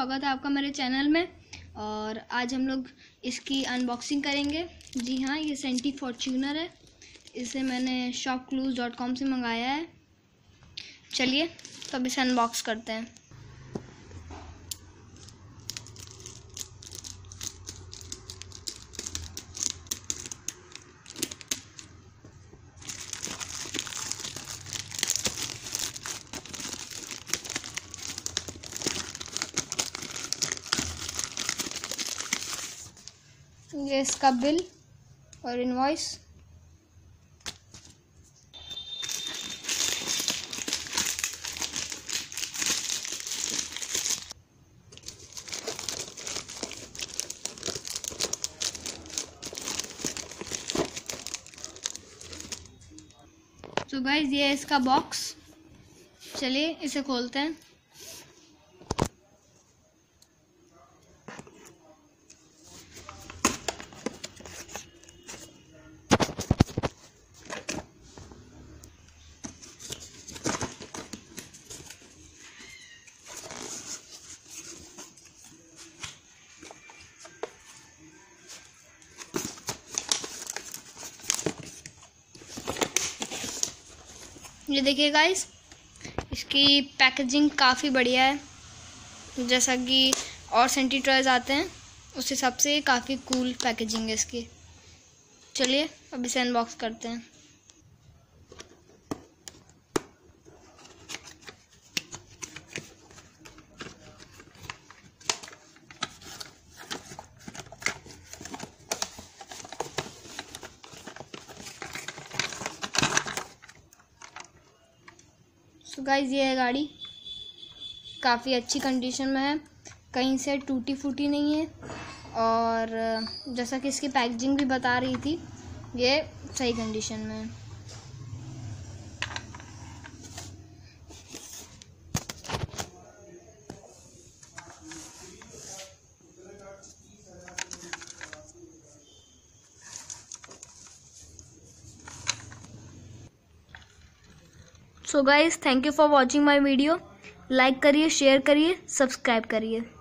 स्वागत है आपका मेरे चैनल में। और आज हम लोग इसकी अनबॉक्सिंग करेंगे। जी हाँ, ये सेंटी फॉर्च्यूनर है। इसे मैंने shopclues.com से मंगाया है। चलिए तो अब इसे अनबॉक्स करते हैं। ये इसका बिल और इनवॉइस। तो गाइस ये है इसका बॉक्स। चलिए इसे खोलते हैं। ये देखिए गाइस, इसकी पैकेजिंग काफ़ी बढ़िया है। जैसा कि और सेंटी टॉयज आते हैं उस हिसाब से काफ़ी कूल पैकेजिंग है इसकी। चलिए अब इसे अनबॉक्स करते हैं। तो गाइस ये है गाड़ी, काफ़ी अच्छी कंडीशन में है, कहीं से टूटी फूटी नहीं है। और जैसा कि इसकी पैकेजिंग भी बता रही थी, ये सही कंडीशन में है। So guys, thank you for watching my video. Like करिए, शेयर करिए, सब्सक्राइब करिए।